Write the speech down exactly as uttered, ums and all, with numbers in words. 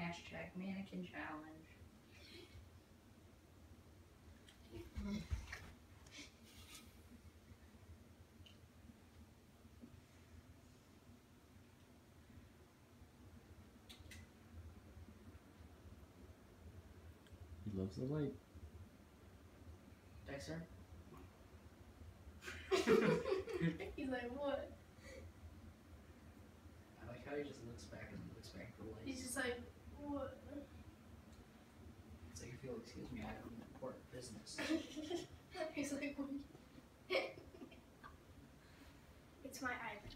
Hashtag mannequin challenge. He loves the light. Dexter? He's like, what? I like how he just looks back and looks back at the light. He's just like, what? It's like, if you'll excuse me, I have an important business. He's like, what? It's my iPad.